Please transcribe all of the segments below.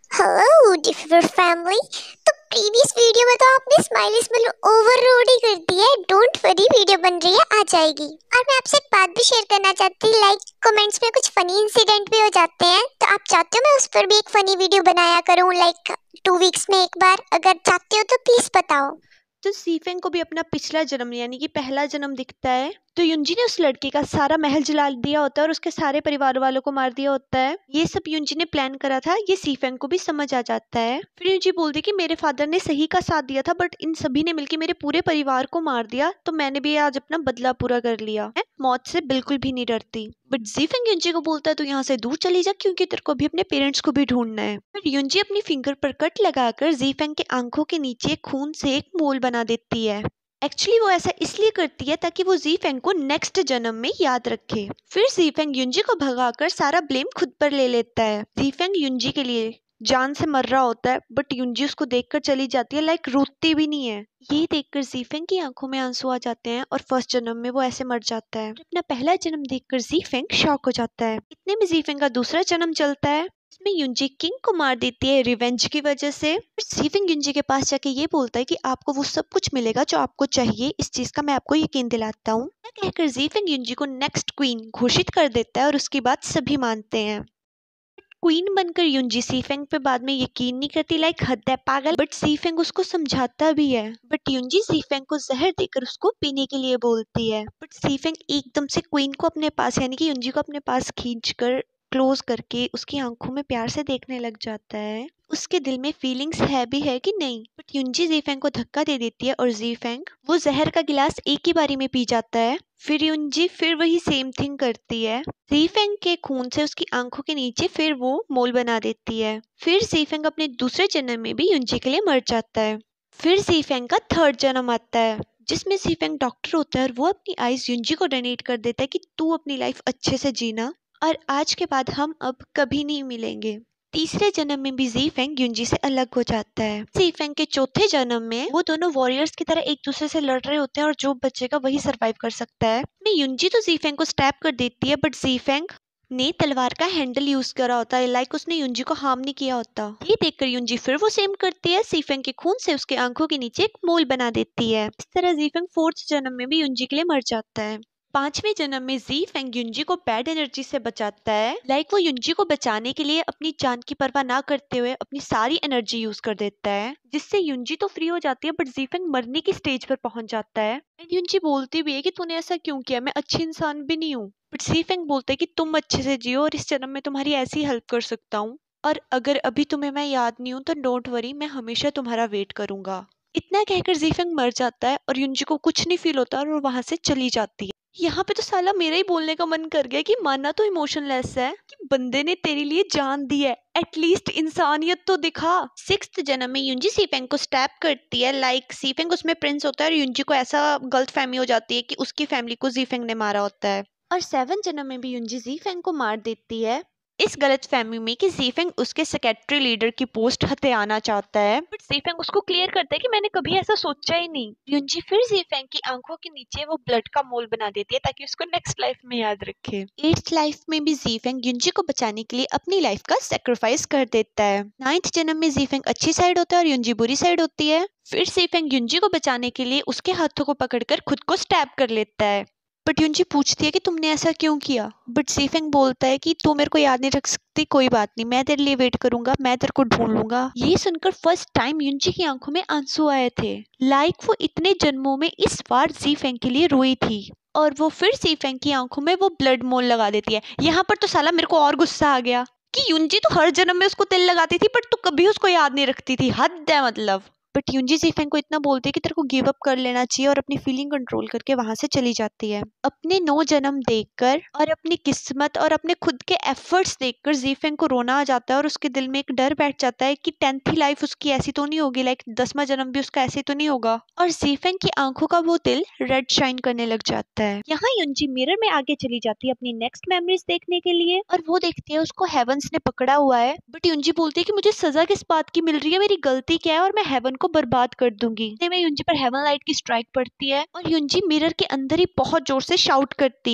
Hello डिफर family. तो previous video में तो आपने स्माइली स्माइल ओवर रोड ही कर दिया है। डोंट वरी, वीडियो बन रही है, आ जाएगी। और मैं आपसे एक बात भी शेयर करना चाहती हूँ, लाइक कमेंट्स में कुछ फनी इंसिडेंट भी हो जाते हैं, तो आप चाहते हो मैं उस पर भी एक फनी वीडियो बनाया करूँ, लाइक 2 वीक्स में एक बार? अगर चाहते हो तो प्लीज बताओ। तो सीफेंग को भी अपना पिछला जन्म यानी कि पहला जन्म दिखता है। तो युंजी ने उस लड़के का सारा महल जला दिया होता है और उसके सारे परिवार वालों को मार दिया होता है। ये सब युंजी ने प्लान करा था, ये सीफेंग को भी समझ आ जाता है। फिर युंजी बोलती कि मेरे फादर ने सही का साथ दिया था, बट इन सभी ने मिलकर मेरे पूरे परिवार को मार दिया, तो मैंने भी आज अपना बदला पूरा कर लिया। मैं मौत से बिल्कुल भी नहीं डरती। बट जीफेंग युंजी को बोलता है तू यहाँ से दूर चली जा, क्योंकि तेरे को भी अपने पेरेंट्स को भी ढूंढना है। फिर युंजी अपनी फिंगर पर कट लगाकर जीफेंग के आंखों के नीचे खून से एक मोल बना देती है। एक्चुअली वो ऐसा इसलिए करती है ताकि वो जीफेंग को नेक्स्ट जन्म में याद रखे। फिर जीफेंग युंजी को भगाकर सारा ब्लेम खुद पर ले लेता है। जीफेंग युंजी के लिए जान से मर रहा होता है, बट युंजी उसको देखकर चली जाती है, लाइक रोती भी नहीं है। ये देखकर जीफेंग की आंखों में आंसू आ जाते हैं और फर्स्ट जन्म में वो ऐसे मर जाता है। अपना पहला जन्म देखकर जीफेंग शॉक हो जाता है। इतने में जीफेंग का दूसरा जन्म चलता है। इसमें युंजी किंग को मार देती है रिवेंज की वजह से। फिर सीफिंग युंजी के पास जाके ये बोलता है कि आपको वो सब कुछ मिलेगा जो आपको चाहिए, इस चीज का मैं आपको यकीन दिलाता हूँ। कहकर जीफिंग युंजी को नेक्स्ट क्वीन घोषित कर देता है और उसकी बात सभी मानते हैं। क्वीन बनकर युंजी सीफेंग पे बाद में यकीन नहीं करती, लाइक हद है पागल। बट सीफेंग उसको समझाता भी है, बट युंजी सीफेंग को जहर देकर उसको पीने के लिए बोलती है। बट सीफेंग एकदम से क्वीन को अपने पास यानी कि युंजी को अपने पास खींचकर क्लोज करके उसकी आंखों में प्यार से देखने लग जाता है। उसके दिल में फीलिंग्स है भी है कि नहीं, बट युंजी जीफेंग को धक्का दे देती है और जीफेंग वो जहर का गिलास एक ही बारी में पी जाता है। फिर युंजी फिर वही सेम थिंग करती है। जीफेंग के खून से उसकी आंखों के नीचे फिर वो मोल बना देती है। फिर जीफेंग अपने दूसरे जन्म में भी युंजी के लिए मर जाता है। फिर जीफेंग का थर्ड जन्म आता है, जिसमें जीफेंग डॉक्टर होता है और वो अपनी आइज युंजी को डोनेट कर देता है कि तू अपनी लाइफ अच्छे से जीना, और आज के बाद हम अब कभी नहीं मिलेंगे। तीसरे जन्म में भी जीफेंग युंजी से अलग हो जाता है। जीफेंग के चौथे जन्म में वो दोनों वॉरियर्स की तरह एक दूसरे से लड़ रहे होते हैं और जो बचेगा वही सरवाइव कर सकता है। में युंजी तो जीफेंग को स्टैप कर देती है, बट जीफेंग ने तलवार का हैंडल यूज करा होता है, लाइक उसने युंजी को हार्म नहीं किया होता। ये देखकर युंजी फिर वो सेम करती है, जीफेंग के खून से उसके आंखों के नीचे एक मोल बना देती है। इस तरह जीफेंग फोर्थ जन्म में भी युंजी के लिए मर जाता है। पांचवें जन्म में जीफेंग युंजी को बैड एनर्जी से बचाता है, लाइक वो युंजी को बचाने के लिए अपनी जान की परवाह ना करते हुए अपनी सारी एनर्जी यूज कर देता है, जिससे युंजी तो फ्री हो जाती है, बट जीफेंग मरने की स्टेज पर पहुंच जाता है। एंड युंजी बोलती भी है कि तूने ऐसा क्यों किया, मैं अच्छी इंसान भी नहीं हूँ। बट जीफेंग बोलते है कि तुम अच्छे से जियो और इस जन्म में तुम्हारी ऐसी हेल्प कर सकता हूँ, और अगर अभी तुम्हें मैं याद नहीं हूँ तो डोंट वरी, मैं हमेशा तुम्हारा वेट करूंगा। इतना कहकर जीफेंग मर जाता है और युंजी को कुछ नहीं फील होता और वो वहां से चली जाती है। यहाँ पे तो साला मेरा ही बोलने का मन कर गया कि मानना तो इमोशनलेस है कि बंदे ने तेरे लिए जान दी है, एटलीस्ट इंसानियत तो दिखा। सिक्स्थ जन्म में युंजी सीफेंग को स्टैप करती है, लाइक सीफेंग उसमें प्रिंस होता है और युंजी को ऐसा गलत फहमी हो जाती है कि उसकी फैमिली को जीफेंग ने मारा होता है। और सेवन जन्म में भी युंजी जीफेंग को मार देती है, इस गलत फहमी में कि जीफेंग उसके सेक्रेटरी लीडर की पोस्ट हथियाना चाहता है, बट जीफेंग उसको क्लियर करता है कि मैंने कभी ऐसा सोचा ही नहीं। युंजी फिर जीफेंग की आंखों के नीचे वो ब्लड का मोल बना देती है ताकि उसको नेक्स्ट लाइफ में याद रखे। एट्थ लाइफ में भी जीफेंग युंजी को बचाने के लिए अपनी लाइफ का सेक्रीफाइस कर देता है। नाइन्थ जन्म में जीफेंग अच्छी साइड होता है और युंजी बुरी साइड होती है। फिर जीफेंग युंजी को बचाने के लिए उसके हाथों को पकड़कर खुद को स्टैब कर लेता है, बट युंजी पूछती है कि तुमने ऐसा क्यों किया, बट जीफेंग बोलता है कि तू मेरे को याद नहीं रख सकती, कोई बात नहीं, मैं तेरे लिए वेट करूंगा, मैं तेरे को ढूंढ लूंगा। ये सुनकर फर्स्ट टाइम युंजी की आंखों में आंसू आए थे, लाइक वो इतने जन्मों में इस बार जीफेंग के लिए रोई थी। और वो फिर जीफेंग की आंखों में वो ब्लड मोल लगा देती है। यहाँ पर तो साला मेरे को और गुस्सा आ गया कि युंजी तो हर जन्म में उसको तिल लगाती थी, बट तू कभी उसको याद नहीं रखती थी, हद है मतलब। बट युंजी जीफेंग को इतना बोलती है कि तेरे को गिव अप कर लेना चाहिए और अपनी फीलिंग कंट्रोल करके वहां से चली जाती है। अपने 9 जन्म देखकर और अपनी किस्मत और अपने खुद के एफर्ट्स देखकर जीफेंग को रोना आ जाता है और उसके दिल में एक डर बैठ जाता है कि 10th लाइफ उसकी ऐसी तो नहीं होगी, लाइक 10वां जन्म भी उसका ऐसे तो नहीं होगा। और जीफेंग की आंखों का वो दिल रेड शाइन करने लग जाता है। यहाँ युंजी मिरर में आगे चली जाती है अपनी नेक्स्ट मेमोरीज देखने के लिए, और वो देखती है उसको हेवंस ने पकड़ा हुआ है, बट युंजी बोलती है कि मुझे सजा किस बात की मिल रही है, मेरी गलती क्या है और मैं हेवन को बर्बाद कर दूंगी। इतने में युंजी पर हेवन लाइट की स्ट्राइक पड़ती है और युंजी मिरर के अंदर ही बहुत जोर से शाउट करती है,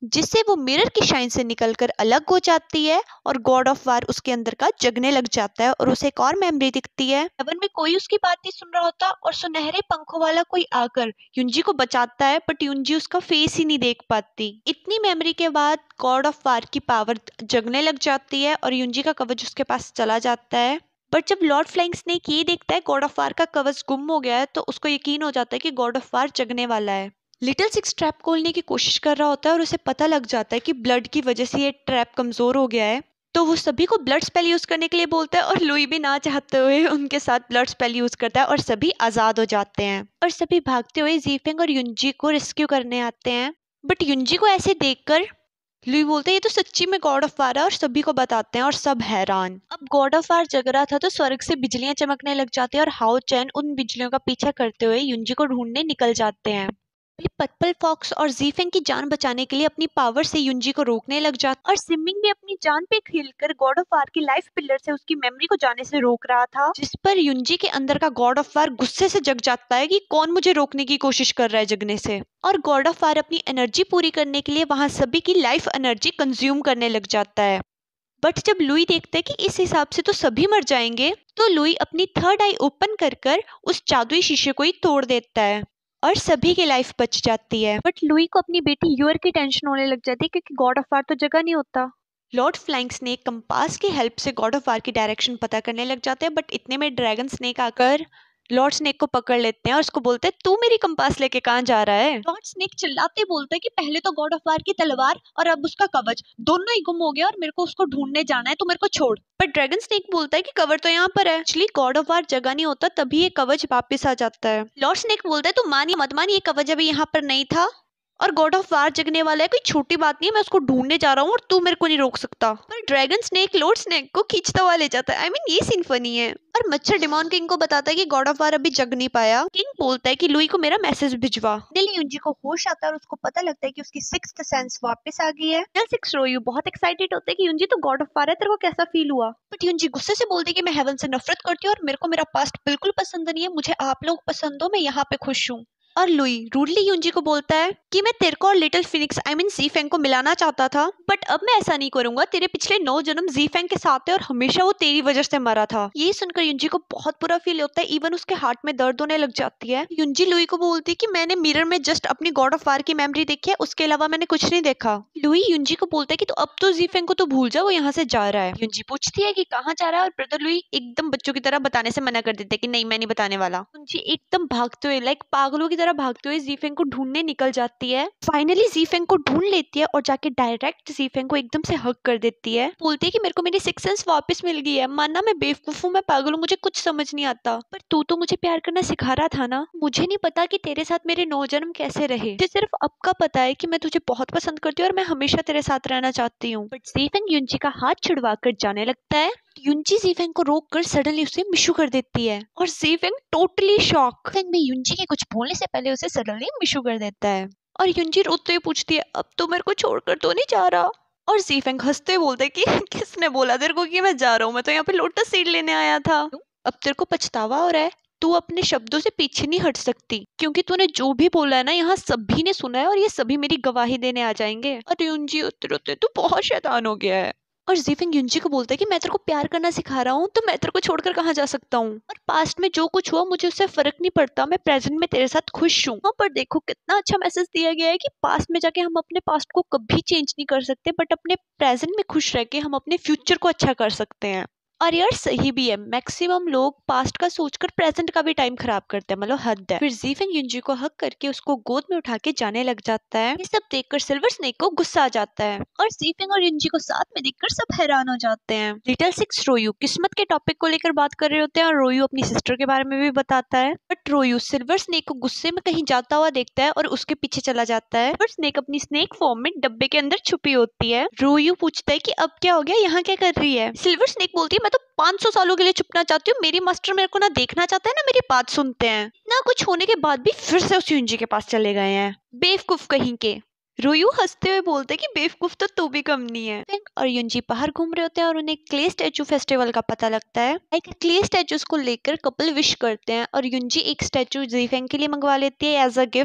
जिससे वो मिरर की शाइन से निकलकर अलग हो जाती है और गॉड ऑफ वार उसके अंदर का जगने लग जाता है और उसे एक और मेमोरी दिखती है। हेवन में कोई उसकी बात नहीं सुन रहा होता और सुनहरे पंखों वाला कोई आकर युंजी को बचाता है, बट युंजी उसका फेस ही नहीं देख पाती। इतनी मेमोरी के बाद गॉड ऑफ वार की पावर जगने लग जाती है और युंजी का कवच उसके पास चला जाता है। बट जब लॉर्ड फ्लाइंग स्नेक ये देखता है गॉड ऑफ वार का कवच गुम हो गया है, तो उसको यकीन हो जाता है कि गॉड ऑफ वार जगने वाला है। लिटिल सिक्स ट्रैप खोलने की कोशिश कर रहा होता है और उसे पता लग जाता है कि ब्लड की वजह से ये ट्रैप कमजोर हो गया है, तो वो सभी को ब्लड स्पेल यूज करने के लिए बोलता है और लुई भी ना चाहते हुए उनके साथ ब्लड स्पेल यूज करता है और सभी आजाद हो जाते हैं और सभी भागते हुए जीफेंग और युंजी को रेस्क्यू करने आते हैं। बट युंजी को ऐसे देखकर लुई बोलते हैं ये तो सच्ची में गॉड ऑफ वार है और सभी को बताते हैं और सब हैरान। अब गॉड ऑफ वार जग रहा था तो स्वर्ग से बिजलियां चमकने लग जाती है और हाओ चैन उन बिजलियों का पीछा करते हुए युंजी को ढूंढने निकल जाते हैं। पर्पल फॉक्स और जीफेंग की जान बचाने के लिए अपनी पावर से युंजी को रोकने लग जाता और सिमिंग भी अपनी जान पे खेलकर गॉड ऑफ वार की लाइफ पिलर से उसकी मेमोरी को जाने से रोक रहा था, जिस पर युंजी के अंदर का गॉड ऑफ वार गुस्से से जग जाता है कि कौन मुझे रोकने की कोशिश कर रहा है जगने से। और गॉड ऑफ वार अपनी एनर्जी पूरी करने के लिए वहां सभी की लाइफ एनर्जी कंज्यूम करने लग जाता है। बट जब लुई देखता है कि इस हिसाब से तो सभी मर जाएंगे, तो लुई अपनी थर्ड आई ओपन कर उस जादुई शीशे को ही तोड़ देता है और सभी की लाइफ बच जाती है। बट लुई को अपनी बेटी यूर की टेंशन होने लग जाती है क्योंकि गॉड ऑफ वार तो जगह नहीं होता। लॉर्ड फ्लाइंग स्नेक कंपास की हेल्प से गॉड ऑफ वार की डायरेक्शन पता करने लग जाते हैं, बट इतने में ड्रैगन स्नेक आकर लॉर्ड स्नेक को पकड़ लेते हैं और उसको बोलते हैं तू मेरी कंपास लेके कहाँ जा रहा है। लॉर्ड स्नेक चिल्लाते बोलते हैं कि पहले तो गॉड ऑफ वार की तलवार और अब उसका कवच दोनों ही गुम हो गया और मेरे को उसको ढूंढने जाना है, तू मेरे को छोड़। पर ड्रैगन स्नेक बोलता है कि कवर तो यहाँ पर है। एक्चुअली गॉड ऑफ वार जगह नहीं होता, तभी ये कवच वापस आ जाता है। लॉर्ड स्नेक बोलता है तू मानिए मत मान, ये कवच अभी यहाँ पर नहीं था और गॉड ऑफ वार जगने वाला है, कोई छोटी बात नहीं है, मैं उसको ढूंढने जा रहा हूँ और तू मेरे को नहीं रोक सकता। पर ड्रैगन स्नेक लॉर्ड स्नेक को खींचता हुआ ले जाता है। ये सीन फनी है। और मच्छर डिमॉन किंग को बताता है कि गॉड ऑफ वार अभी जग नहीं पाया। किंग बोलता है कि लुई को मेरा मैसेज भिजवा। दिल्ली युंजी को होश आता है और उसको पता लगता है कि उसकी सिक्स्थ सेंस वापस आ गई है। सिक्स रोयू बहुत एक्साइटेड होते हैं कि युंजी तो गॉड ऑफ वार है, तेरे को कैसा फील हुआ। बट युंजी गुस्से से बोलती है कि मैं हेवन से नफरत करती हूँ और मेरे को मेरा पास्ट बिल्कुल पसंद नहीं है, मुझे आप लोग पसंद हो, मैं यहाँ पे खुश हूँ। और लुई रूडली युंजी को बोलता है कि मैं तेरे को और लिटिल फिनिक्स जीफेंग को मिलाना चाहता था, बट अब मैं ऐसा नहीं करूंगा, तेरे पिछले 9 जन्म जीफेंग के साथ है और हमेशा वो तेरी वजह से मरा था। ये सुनकर युंजी को बहुत बुरा फील होता है, इवन उसके हार्ट में दर्द होने लग जाती है। युंजी लुई को बोलती है कि मैंने मिरर में जस्ट अपनी गॉड ऑफ वार की मेमोरी देखी है, उसके अलावा मैंने कुछ नहीं देखा। लुई युंजी को बोलता है कि तो अब तो जीफेंग को तो भूल जा, वो यहाँ से जा रहा है। युंजी पूछती है कि कहाँ जा रहा है और ब्रदर लुई एकदम बच्चों की तरह बताने से मना कर देते कि नहीं मैं नहीं बताने वाला। युंजी एकदम भागते हुए लाइक पागलों की तरह भागते हुए जीफेंग को ढूंढने निकल जाती है। फाइनली जीफेंग को ढूंढ लेती है और जाके डायरेक्ट जीफेंग को एकदम से हग कर देती है। बोलती है कि मेरे को मेरी सिक्स सेंस वापस मिल गई है, मानना मैं बेवकूफ हूँ, मैं पागल हूँ, मुझे कुछ समझ नहीं आता, पर तू तो मुझे प्यार करना सिखा रहा था ना। मुझे नहीं पता कि तेरे साथ मेरे 9 जन्म कैसे रहे, मुझे सिर्फ अब का पता है कि मैं तुझे बहुत पसंद करती हूँ और मैं हमेशा तेरे साथ रहना चाहती हूँ। बट जीफेंग युंजी का हाथ छुड़वा कर जाने लगता है। युंजी जीफेंग को रोक कर सडनली उसे मिशू कर देती है और जीफेंग टोटली शॉक। जीफेंग भी युंजी के कुछ बोलने से पहले उसे सडनली मिशू कर देता है और युंजी रोते हुए पूछती है अब तो मेरे को छोड़कर तो नहीं जा रहा। और जीफेंग हंसते हुए बोलते कि किसने बोला तेरे को कि मैं जा रहा हूँ, मैं तो यहाँ पे लोटस सीड लेने आया था। अब तेरे को पछतावा हो रहा है, तू अपने शब्दों से पीछे नहीं हट सकती क्योंकि तूने जो भी बोला है ना यहाँ सभी ने सुना है और ये सभी मेरी गवाही देने आ जाएंगे। और युंजी रोते रोते तू बहुत शैतान हो गया है। और जीफेंग युंजी को बोलता है कि मैं तेरे को प्यार करना सिखा रहा हूँ तो मैं तेरे को छोड़कर कहाँ जा सकता हूँ, और पास्ट में जो कुछ हुआ मुझे उससे फर्क नहीं पड़ता, मैं प्रेजेंट में तेरे साथ खुश हूँ। हाँ, पर देखो कितना अच्छा मैसेज दिया गया है कि पास्ट में जाके हम अपने पास्ट को कभी चेंज नहीं कर सकते, बट अपने प्रेजेंट में खुश रह के हम अपने फ्यूचर को अच्छा कर सकते हैं। और यार सही भी है, मैक्सिमम लोग पास्ट का सोचकर प्रेजेंट का भी टाइम खराब करते हैं, मतलब हद है। फिर जीफेंग युंजी को हक करके उसको गोद में उठा के जाने लग जाता है। ये सब देखकर सिल्वर स्नेक को गुस्सा आ जाता है और जीफेंग और युंजी को साथ में देखकर सब हैरान हो जाते हैं। लिटिल सिक्स रोयू किस्मत के टॉपिक को लेकर बात कर रहे होते हैं और रोयू अपनी सिस्टर के बारे में भी बताता है, बट रोयू सिल्वर स्नेक को गुस्से में कहीं जाता हुआ देखता है और उसके पीछे चला जाता है। पर स्नेक अपनी स्नेक फॉर्म में डब्बे के अंदर छुपी होती है। रोयू पूछता है कि अब क्या हो गया, यहाँ क्या कर रही है। सिल्वर स्नेक बोलती है मैं तो 500 सालों के लिए छुपना चाहती हूँ, मेरी मास्टर मेरे को ना देखना चाहता है ना मेरी बात सुनते हैं। ना कुछ होने के बाद भी फिर से उस युंजी के पास चले गए हैं, बेवकूफ कहीं के। रोयू हंसते हुए बोलते कि बेवकूफ तो तू भी कम नहीं है। और युंजी बाहर घूम रहे होते हैं और उन्हें क्ले स्टैचू फेस्टिवल का पता लगता है। एक क्ले स्टैचूज को लेकर कपल विश करते हैं और युंजी एक स्टैचू जीफेंग के लिए मंगवा लेती है एज अ गिफ्ट।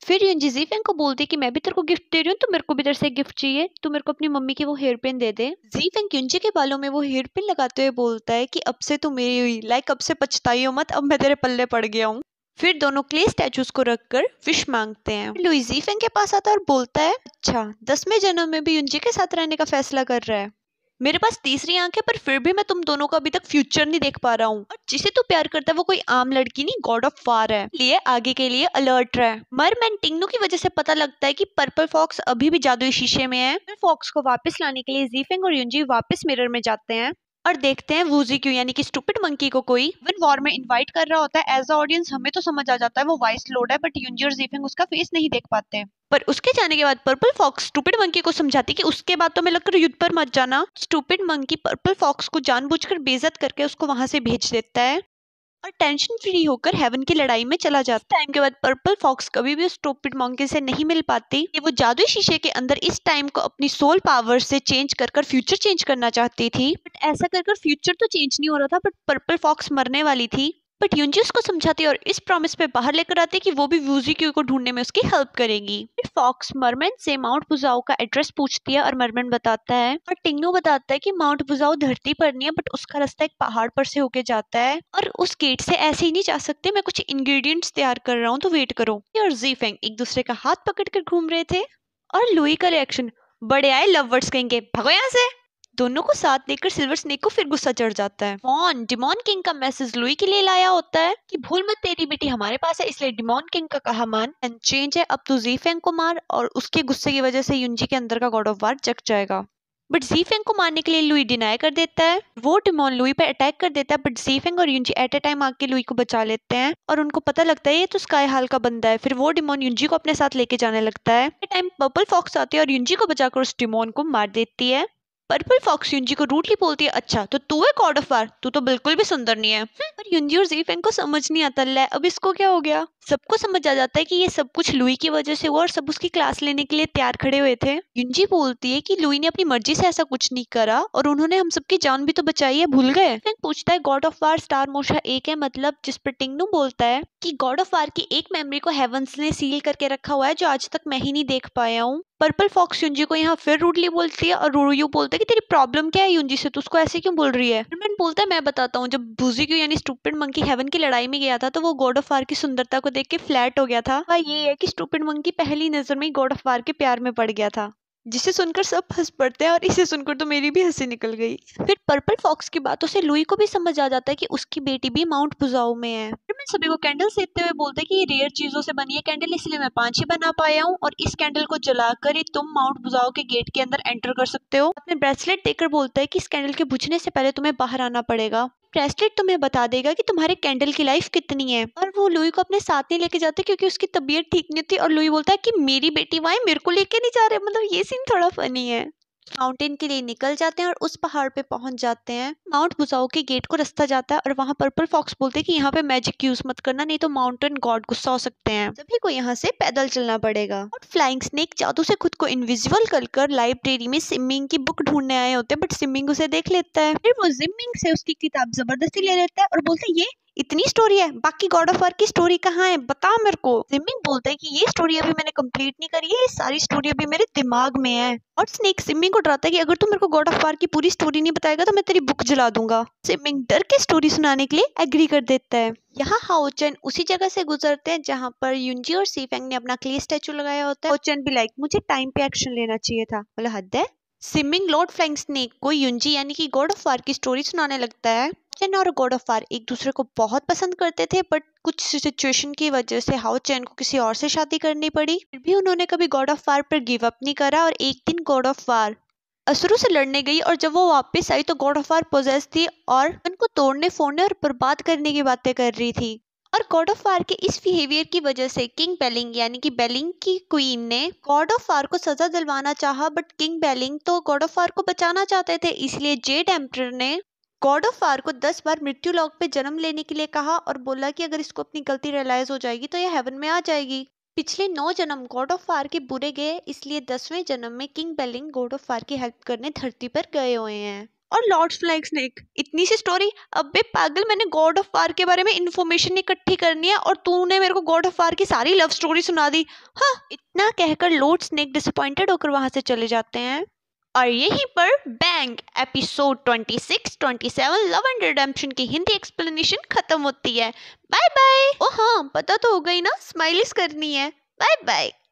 फिर युंजी जीफेंग को बोलती है कि मैं भी तेरे को गिफ्ट दे रही हूँ, तो मेरे को भी तेरे से गिफ्ट चाहिए, तू मेरे को अपनी मम्मी की वो हेयर पिन दे दे। जीफेंग युंजी के बालों में वो हेयर पिन लगाते हुए बोलता है कि अब से तू मेरी हुई, लाइक अब से पछताइयो मत, अब मैं तेरे पल्ले पड़ गया हूँ। फिर दोनों क्ले स्टैचूज को रखकर विश मांगते हैं। लुई जीफेंग के पास आता है और बोलता है, अच्छा 10वें जन्म में भी युंजी के साथ रहने का फैसला कर रहा है। मेरे पास तीसरी आंख है, पर फिर भी मैं तुम दोनों का अभी तक फ्यूचर नहीं देख पा रहा हूँ। और जिसे तू प्यार करता है वो कोई आम लड़की नहीं, गॉड ऑफ वार है, लिए आगे के लिए अलर्ट रहे। मरमैन टिंगनू की वजह से पता लगता है कि पर्पल फॉक्स अभी भी जादुई शीशे में है। फॉक्स को वापस लाने के लिए जीफेंग और युंजी वापस मिरर में जाते हैं और देखते हैं वूजी क्यों यानी कि स्टूपिड मंकी को कोई वन वॉर में इनवाइट कर रहा होता है। एज अ ऑडियंस हमें तो समझ आ जाता है वो वाइस लॉर्ड है, बट युंजी और जीफेंग उसका फेस नहीं देख पाते। पर उसके जाने के बाद पर्पल फॉक्स स्टूपिड मंकी को समझाती कि उसके बाद तो मैं लगकर युद्ध पर मत जाना। स्टूपिड मंकी पर्पल फॉक्स को जानबूझकर बेइज्जत करके उसको वहां से भेज देता है और टेंशन फ्री होकर हेवन की लड़ाई में चला जाता है। टाइम के बाद पर्पल फॉक्स कभी भी उस स्टूपिड मंकी से नहीं मिल पाती कि वो जादुई शीशे के अंदर इस टाइम को अपनी सोल पावर से चेंज कर कर फ्यूचर चेंज करना चाहती थी। बट ऐसा कर कर फ्यूचर तो चेंज नहीं हो रहा था, बट पर्पल फॉक्स मरने वाली थी। बट युंजी उसको समझाती और इस प्रॉमिस पे बाहर लेकर आती कि वो भी वूजी क्यू को ढूंढने में उसकी हेल्प करेगी। फिर फॉक्स मरमैन से माउंट बुजाओ का एड्रेस पूछती है और मरमैन बताता है और टिंगनू बताता है कि माउंट बुजाओ धरती पर नहीं है, बट उसका रास्ता एक पहाड़ पर से होके जाता है और उस गेट से ऐसे ही नहीं जा सकते, मैं कुछ इंग्रेडिएंट्स तैयार कर रहा हूँ, तो वेट करो। और जीफेंग एक दूसरे का हाथ पकड़ कर घूम रहे थे और लुई का रिएक्शन, बड़े आए लव वर्ड्स कहेंगे, भागो यहाँ से। दोनों को साथ देखकर सिल्वर स्नेक को फिर गुस्सा चढ़ जाता है। डिमॉन किंग का मैसेज लुई के लिए लाया होता है कि भूल मत तेरी बेटी हमारे पास है, इसलिए डिमॉन किंग का कहा मान एंड चेंज है, अब तू जीफेंग को मार। और उसके गुस्से की वजह से युंजी के अंदर का गॉड ऑफ वार जग जाएगा। बट जीफेंग को मारने के लिए लुई डिनाई कर देता है। वो डिमॉन लुई पे अटैक कर देता है, बट जीफेंग और युंजी एट ए टाइम आके लुई को बचा लेते हैं और उनको पता लगता है ये तो स्काई हाल का बंदा है। फिर वो डिमॉन युंजी को अपने साथ लेके जाने लगता है। टाइम पर्पल फॉक्स आती है और युंजी को बचाकर उस डिमॉन को मार देती है। पर्पल फॉक्स युंजी को रूडली बोलती है, अच्छा तो तू है गॉड ऑफ वार, तू तो बिल्कुल भी सुंदर नहीं है। पर युंजी और जीफेंग को समझ नहीं आता, ले अब इसको क्या हो गया। सबको समझ आ जाता है कि ये सब कुछ लुई की वजह से हुआ और सब उसकी क्लास लेने के लिए तैयार खड़े हुए थे। युंजी बोलती है कि लुई ने अपनी मर्जी से ऐसा कुछ नहीं करा और उन्होंने हम सबकी जान भी तो बचाई है, भूल गए। पूछता है गॉड ऑफ वार स्टार मोशा एक है मतलब, जिस पर टिंगनू बोलता है कि गॉड ऑफ वार की एक मेमोरी को हेवंस ने सील करके रखा हुआ है जो आज तक मैं ही नहीं देख पाया हूँ। पर्पल फॉक्स युंजी को यहाँ फिर रूडली बोलती है और रूयू बोलता है कि तेरी प्रॉब्लम क्या है युंजी से, तू उसको ऐसे क्यों बोल रही है। मैन बोलता है मैं बताता हूँ, जब बुजी क्यू यानी स्टूपिड मंकी हेवन की लड़ाई में गया था तो वो गॉड ऑफ वार की सुंदरता को देख के फ्लैट हो गया था। वह ये है कि स्टूपिड मंकी पहली नजर में ही गॉड ऑफ वार के प्यार में पड़ गया था, जिसे सुनकर सब हंस पड़ते हैं और इसे सुनकर तो मेरी भी हंसी निकल गई। फिर पर्पल फॉक्स की बातों से लुई को भी समझ आ जाता है कि उसकी बेटी भी माउंट बुजाओ में है। फिर मैं सभी को कैंडल्स देते हुए बोलते हैं कि ये रेयर चीजों से बनी है कैंडल, इसलिए मैं 5 ही बना पाया हूँ और इस कैंडल को जलाकर ही तुम माउंट बुजाओ के गेट के अंदर एंटर कर सकते हो। अपने ब्रेसलेट देकर बोलता है कि इस कैंडल के बुझने से पहले तुम्हें बाहर आना पड़ेगा। ब्रेसलेट तुम्हें बता देगा कि तुम्हारे कैंडल की लाइफ कितनी है। और वो लुई को अपने साथ नहीं लेके जाते क्योंकि उसकी तबीयत ठीक नहीं थी और लुई बोलता है कि मेरी बेटी वहां मेरे को लेके नहीं जा रहे। मतलब ये सीन थोड़ा फनी है। माउंटेन के लिए निकल जाते हैं और उस पहाड़ पे पहुंच जाते हैं। माउंट बुजाओ के गेट को रास्ता जाता है और वहां पर्पल फॉक्स बोलते हैं कि यहाँ पे मैजिक यूज मत करना, नहीं तो माउंटेन गॉड गुस्सा हो सकते हैं। सभी को यहाँ से पैदल चलना पड़ेगा। और फ्लाइंग स्नेक जादू से खुद को इनविजिबल कर लाइब्रेरी में सिमिंग की बुक ढूंढने आए होते हैं, बट सिमिंग उसे देख लेता है। फिर वो जिमिंग से उसकी किताब जबरदस्ती ले लेता है और बोलता है ये इतनी स्टोरी है, बाकी गॉड ऑफ वार की स्टोरी कहाँ है, बता मेरे को। सिमिंग बोलता है कि ये स्टोरी अभी मैंने कंप्लीट नहीं करी है, ये सारी स्टोरी अभी मेरे दिमाग में है। और स्नेक सिमिंग को डराता है कि अगर तू मेरे को गॉड ऑफ वार की पूरी स्टोरी नहीं बताएगा तो मैं तेरी बुक जला दूंगा। सिमिंग डर के स्टोरी सुनाने के लिए एग्री कर देता है। यहाँ हाओचन उसी जगह से गुजरते हैं जहाँ पर युंजी और सीफेंग ने अपना क्ले स्टैचू लगाया होता है। हाओचन भी लाइक मुझे टाइम पे एक्शन लेना चाहिए था, बोला हद है। सिमिंग लॉर्ड फ्लाइंग स्नेक को युंजी यानी कि गॉड ऑफ वार की स्टोरी सुनाने लगता है। चेन और गॉड ऑफ वार एक दूसरे को बहुत पसंद करते थे, बट कुछ सिचुएशन की वजह से हाओ चैन को किसी और से शादी करनी पड़ी। फिर भी उन्होंने कभी गॉड ऑफ वार पर गिव अप नहीं करा और एक दिन गॉड ऑफ वार असुरों से लड़ने गई और जब वो वापस आई तो गॉड ऑफ वार पोजेस थी और उनको तोड़ने फोड़ने और बर्बाद करने की बातें कर रही थी। और गॉड ऑफ वार के इस बिहेवियर की वजह से किंग बेलिंग यानी कि बेलिंग की क्वीन ने गॉड ऑफ वार को सजा दिलवाना चाहा, बट किंग बेलिंग तो गॉड ऑफ वार को बचाना चाहते थे, इसलिए जेड एम्परर ने गॉड ऑफ वार को 10 बार मृत्यु लोक पे जन्म लेने के लिए कहा और बोला कि अगर इसको अपनी गलती रियलाइज हो जाएगी तो ये हेवन में आ जाएगी। पिछले 9 जन्म गॉड ऑफ वार के बुरे गए, इसलिए 10वें जन्म में किंग बेलिंग गॉड ऑफ वार की हेल्प करने धरती पर गए हुए हैं। और लॉर्ड फ्लैग स्नेक। इतनी सी स्टोरी? अबे पागल, मैंने गॉड ऑफ वार के बारे में इन्फॉर्मेशन इकट्ठी करनी है और तूने मेरे को गॉड ऑफ वार की सारी लव स्टोरी सुना दी। हाँ, इतना कहकर लॉर्ड स्नेक डिसअपॉइंटेड होकर वहां से चले जाते हैं। और यहीं पर बैंग एपिसोड 26, 27 लव एंड रिडेम्पशन की हिंदी एक्सप्लेनेशन खत्म होती है। Bye bye. ओ हाँ, पता तो हो गई ना, स्माइलीज करनी है। Bye bye.